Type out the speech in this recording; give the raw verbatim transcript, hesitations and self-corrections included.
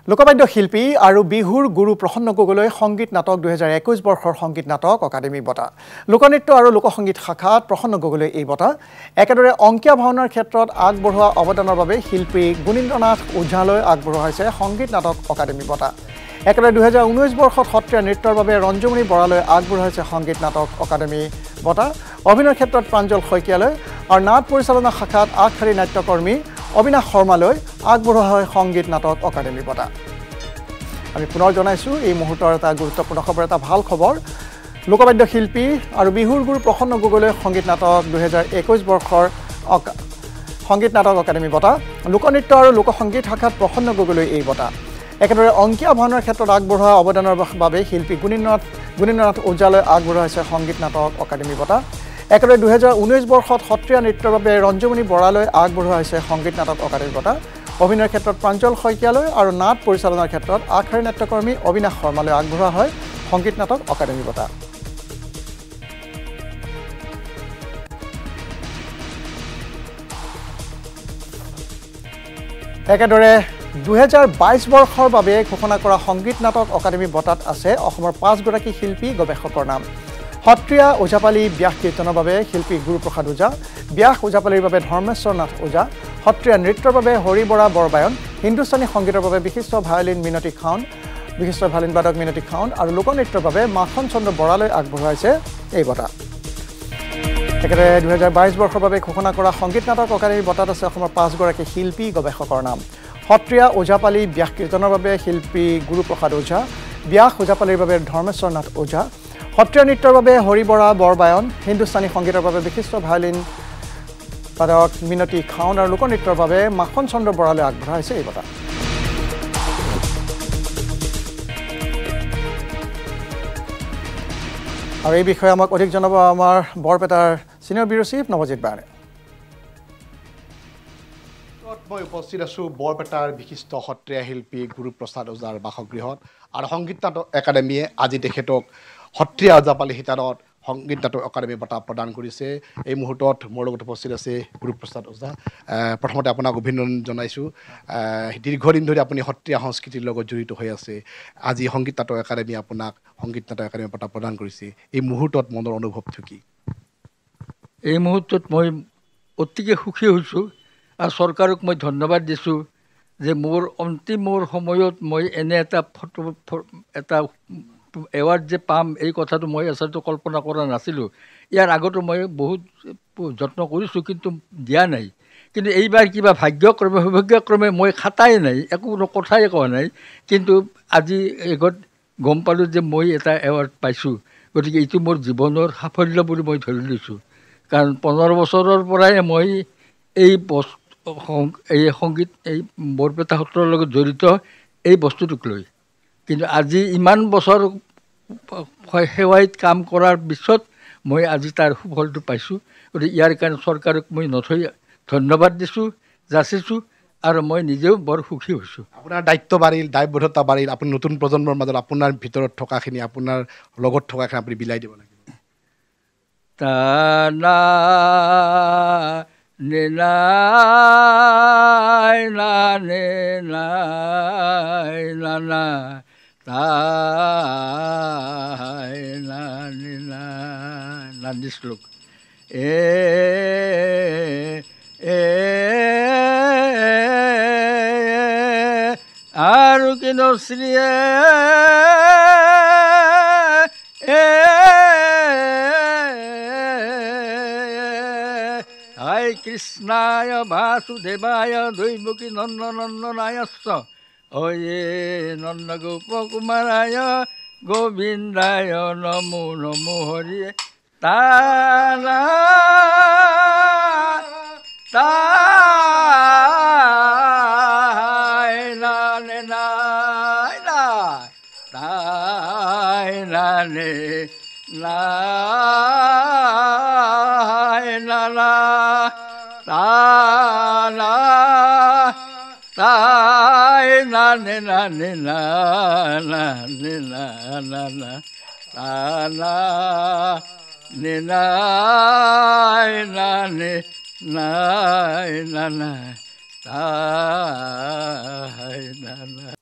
লোকবাদ্য শিল্পী আৰু বিহুৰ গুৰু প্ৰসন্ন গগৈলৈ সংগীত নাটক দুই হাজাৰ একৈশ বৰ্ষৰ সংগীত নাটক অকাডেমি বঁটা লোকনৃত্য আৰু লোকসংগীত শাখাত প্ৰসন্ন গগৈলৈ এই বঁটা একেদৰে অংকীয়া ভাওনাৰ ক্ষেত্ৰত আগবঢ়োৱা অৱদানৰ বাবে শিল্পী গুণীন্দ্ৰনাথ ওঝালৈ আগবঢ়োৱা হৈছে সংগীত নাটক অকাডেমি বঁটা একেদৰে দুই হাজাৰ ঊনৈশ বৰ্ষত সত্ৰীয়া নৃত্যৰ বাবে ৰঞ্জুমণি বৰালৈ আগবঢ়োৱা হৈছে সংগীত নাটক অকাডেমি বঁটা অভিনয়ৰ ক্ষেত্ৰত প্ৰাঞ্জল শইকীয়ালৈ আৰু নাট পৰিচালনা শাখাত আগশাৰীৰ নাট্যকৰ্মী অবিনাশ শৰ্মালৈ আগবঢ়োৱা হয় সংগীত নাটক অকাডেমি বঁটা আমি পুনৰ জনাইছো এই মুহূৰ্তৰ এটা গুৰুত্বপূৰ্ণ খবৰ এটা ভাল খবৰ লোকবাদ্য শিল্পী আৰু বিহুৰ গুৰু প্ৰসন্ন গগৈলৈ সংগীত নাটক দুই হাজাৰ একৈশ বৰ্ষৰ সংগীত নাটক অকাডেমি বঁটা লোকনৃত্য আৰু লোকসংগীত শাখাত প্ৰসন্ন গগৈলৈ এই বঁটা একেদৰে অংকীয়া ভাওনাৰ ক্ষেত্ৰত আগবঢ়োৱা অৱদানৰ বাবে শিল্পী গুণীন্দ্ৰনাথ গুণীন্দ্ৰনাথ ওঝালৈ আগবঢ়োৱা হৈছে সংগীত নাটক অকাডেমি বঁটা একেদৰে দুই হাজাৰ ঊনৈশ বৰ্ষত সত্ৰীয়া নৃত্যৰ বাবে ৰঞ্জুমণি বৰালৈ আগবঢ়োৱা হৈছে সংগীত নাটক অকাডেমি বঁটা অভিনয়ৰ ক্ষেত্ৰত প্ৰাঞ্জল শইকীয়ালৈ আৰু নাট পৰিচালনাৰ ক্ষেত্ৰত আগশাৰীৰ নাট্যকৰ্মী অবিনাশ শৰ্মালৈ আগবঢ়োৱা হয় সংগীত নাটক অকাডেমি বঁটা একেদৰে দুই হাজাৰ বাইশ বৰ্ষৰ বাবে ঘোষণা কৰা সংগীত নাটক অকাডেমি বঁটাত আছে অসমৰ পাঁচগৰাকী শিল্পী গৱেষকৰ নাম সত্ৰীয়া ওঝাপালি ব্যাস কীৰ্তনৰ বাবে শিল্পী গুৰুপ্ৰসাদ ওঝা ব্যাস ওঝাপালিৰ বাবে ধৰ্মেশ্বৰ নাথ ওঝা সত্ৰীয়া নৃত্যৰ বাবে হৰি বৰা বৰবায়ন হিন্দুস্তানী সংগীতৰ বাবে বিশিষ্ট ভায়লিন মিনতি খাউন বিশিষ্ট ভায়লিন বাদক মিনতি খাউন আৰু লোকনৃত্যৰ বাবে মাখন চন্দ্ৰ বৰালৈ আগবঢ়াইছে এই বঁটা একেদৰে দুই হাজাৰ বাইশ বৰ্ষৰ বাবে ঘোষণা কৰা সংগীত নাটক অকাডেমি বঁটাত আছে অসমৰ পাঁচগৰাকী শিল্পী গৱেষকৰ নাম সত্ৰীয়া ওঝাপালি ব্যাস কীৰ্তনৰ বাবে শিল্পী গুৰুপ্ৰসাদ ওঝা ব্যাস ওঝাপালিৰ বাবে ধৰ্মেশ্বৰ নাথ ওঝা সত্ৰীয়া নৃত্যৰ বাবে হৰি বৰা বৰবায়ন হিন্দুস্তানী সংগীতৰ বাবে বিশিষ্ট ভায়লিন বাদক মিনতি খাউন আৰু লোকনৃত্যৰ বাবে মাখন চন্দ্ৰ বৰালৈ আগবঢ়া হৈছে এই বঁটা আৰু এই বিষয়ে আমাক অধিক জনাব আমাৰ বৰপেটাৰ চিনিয়ৰ ব্যুৰ চিফ নৱজিৎ বাৰে মই উপস্থিত আছোঁ বৰপেটাৰ বিশিষ্ট সত্ৰীয়া শিল্পী গুৰুপ্ৰসাদ ওঝাৰ বাসগৃহত আৰু সংগীত নাটক একাডেমীয়ে আজি তেখেতক সত্ৰীয়া ওঝাপালি শিতানত সংগীত নাটক একাডেমী বঁটা প্ৰদান কৰিছে এই মুহূৰ্তত মোৰ লগত উপস্থিত আছে গুৰুপ্ৰসাদ ওঝা প্ৰথমতে আপোনাক অভিনন্দন জনাইছোঁ দীৰ্ঘদিন ধৰি আপুনি সত্ৰীয়া সংস্কৃতিৰ লগত জড়িত হৈ আছে আজি সংগীত নাটক একাডেমী আপোনাক সংগীত নাটক একাডেমী বঁটা প্ৰদান কৰিছে এই মুহূৰ্তত মনৰ অনুভৱটো কি এই মুহূৰ্তত মই অতিকে সুখী হৈছোঁ আৰু চৰকাৰক মই ধন্যবাদ দিছোঁ যে মোৰ অন্তিমৰ সময়ত মই এনে এটা ফটো এটা এৱাৰ্ড যে পাম এই কথাটো মই আচলতে কল্পনা কৰা নাছিলোঁ ইয়াৰ আগতো মই বহুত যত্ন কৰিছোঁ কিন্তু দিয়া নাই কিন্তু এইবাৰ কিবা ভাগ্যক্ৰমে সৌভাগ্যক্ৰমে মই খাটাই নাই একো কথাই কোৱা নাই কিন্তু আজি এগত গম পালোঁ যে মই এটা এৱাৰ্ড পাইছোঁ গতিকে এইটো মোৰ জীৱনৰ সাফল্য বুলি মই ধৰি লৈছোঁ কাৰণ পোন্ধৰ বছৰৰ পৰাই মই এই বস্তু এই সংগীত এই বৰপেটা সত্ৰৰ লগত জড়িত এই বস্তুটোক লৈ কিন্তু আজি ইমান বছৰ সেৱাইত কাম কৰাৰ পিছত মই আজি তাৰ সুফলটো পাইছোঁ গতিকে ইয়াৰ কাৰণে চৰকাৰক মই নথৈ ধন্যবাদ দিছোঁ যাচিছোঁ আৰু মই নিজেও বৰ সুখী হৈছোঁ আপোনাৰ দায়িত্ব বাঢ়িল দায়বদ্ধতা বাঢ়িল আপুনি নতুন প্ৰজন্মৰ মাজত আপোনাৰ ভিতৰত থকাখিনি আপোনাৰ লগত থকাখিনি আপুনি বিলাই দিব লাগিব তানা নেনাই না নেনাই নানা তাই না নেনা নান্দি শ্লোক এ এ আৰু কিনো শ্ৰীয়ে এ হাই কৃষ্ণায় বাসুদেৱায় দৈৱকী নন্দ নন্দনায়স্য অয়ে নন্দ গোপ কুমাৰায় গোবিন্দায় নমো নমো হৰি তানা তাই নানে নাই নাই তাই নানে নাই নানা তানা তাই নানে নানে না নানে না না তানা নে নাই নানে নাই নানা তাই নানা